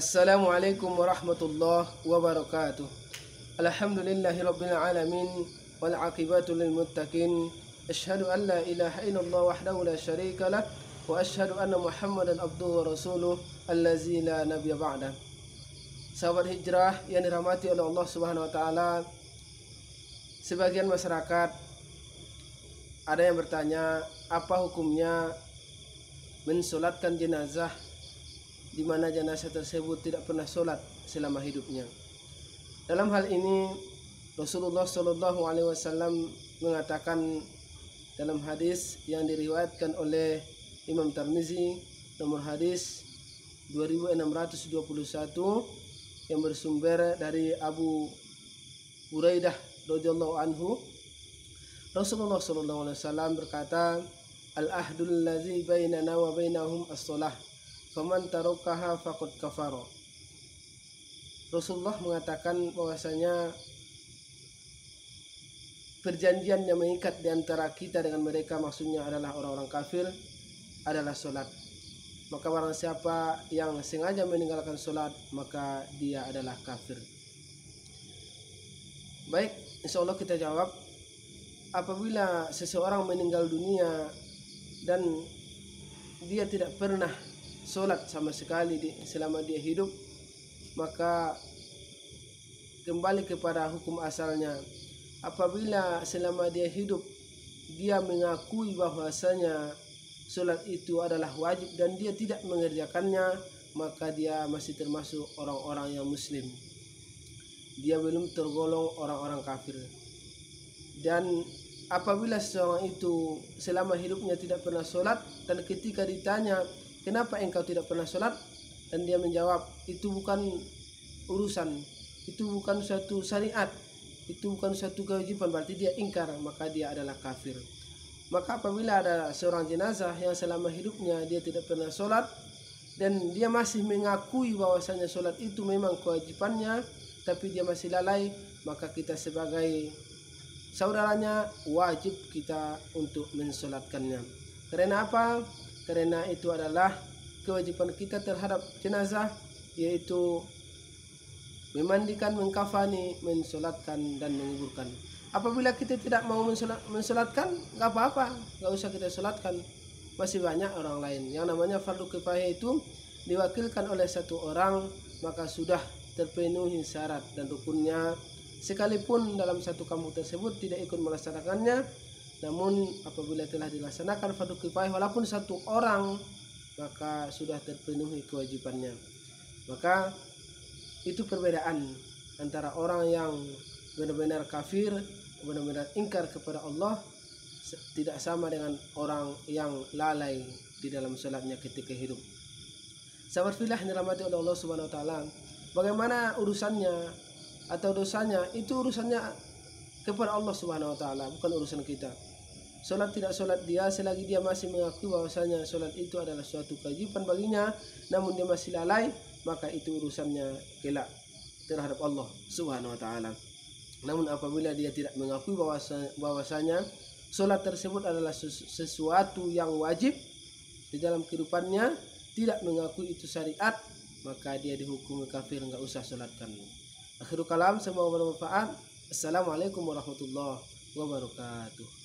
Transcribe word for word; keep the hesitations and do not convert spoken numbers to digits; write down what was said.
Assalamualaikum warahmatullahi wabarakatuh. Alhamdulillahirabbil alamin wal aqibatu lil muttaqin. Asyhadu an la ilaha illallah wahdahu la syarika lah wa asyhadu anna Muhammadan abduhu wa rasuluh allazi la nabiyya ba'da. Sahabat hijrah yang dirahmati oleh Allah Subhanahu wa taala, sebagian masyarakat ada yang bertanya, apa hukumnya mensolatkan jenazah di mana jenazah tersebut tidak pernah sholat selama hidupnya. Dalam hal ini Rasulullah Shallallahu Alaihi Wasallam mengatakan dalam hadis yang diriwayatkan oleh Imam Tirmizi nomor hadis dua ribu enam ratus dua puluh satu yang bersumber dari Abu Buraidah radhiyallahu anhu, Rasulullah Shallallahu Alaihi Wasallam berkata, al-ahdul ladzi bainana wa bainahum as-shalah faman tarakaha faqad kafara. Rasulullah mengatakan bahwasanya perjanjian yang mengikat di antara kita dengan mereka, maksudnya adalah orang-orang kafir, adalah sholat. Maka barang siapa yang sengaja meninggalkan sholat, maka dia adalah kafir. Baik, insya Allah kita jawab, apabila seseorang meninggal dunia dan dia tidak pernah sholat sama sekali di, selama dia hidup, maka kembali kepada hukum asalnya. Apabila selama dia hidup dia mengakui bahwasanya sholat itu adalah wajib dan dia tidak mengerjakannya, maka dia masih termasuk orang-orang yang muslim. Dia belum tergolong orang-orang kafir. Dan apabila seseorang itu selama hidupnya tidak pernah sholat, dan ketika ditanya, kenapa engkau tidak pernah sholat? Dan dia menjawab, itu bukan urusan, itu bukan suatu syariat, itu bukan suatu kewajiban, berarti dia ingkar, maka dia adalah kafir. Maka apabila ada seorang jenazah yang selama hidupnya dia tidak pernah sholat, dan dia masih mengakui bahwasanya sholat itu memang kewajibannya, tapi dia masih lalai, maka kita sebagai saudaranya wajib kita untuk mensolatkannya. Karena apa? Karena itu adalah kewajiban kita terhadap jenazah, yaitu memandikan, mengkafani, mensolatkan dan menguburkan. Apabila kita tidak mau mensolatkan, nggak apa-apa, nggak usah kita solatkan. Masih banyak orang lain. Yang namanya fardu kifayah itu diwakilkan oleh satu orang, maka sudah terpenuhi syarat dan rukunnya. Sekalipun dalam satu kampung tersebut tidak ikut melaksanakannya, namun apabila telah dilaksanakan fardu kifayah walaupun satu orang, maka sudah terpenuhi kewajibannya. Maka itu perbedaan antara orang yang benar-benar kafir, benar-benar ingkar kepada Allah, tidak sama dengan orang yang lalai di dalam salatnya ketika hidup. Sahabat fillah yang dirahmati oleh Allah Subhanahu wa taala, bagaimana urusannya atau dosanya, itu urusannya kepada Allah Subhanahu wa taala, bukan urusan kita. Solat tidak solat dia, selagi dia masih mengakui bahwasanya solat itu adalah suatu kewajiban baginya, namun dia masih lalai, maka itu urusannya kelak terhadap Allah Subhanahu wa taala. Namun apabila dia tidak mengakui bahwasanya, bahwasanya solat tersebut adalah sesuatu yang wajib di dalam kehidupannya, tidak mengakui itu syariat, maka dia dihukum kafir, enggak usah solatkan. Akhirul kalam, semoga bermanfaat. Assalamualaikum warahmatullahi wabarakatuh.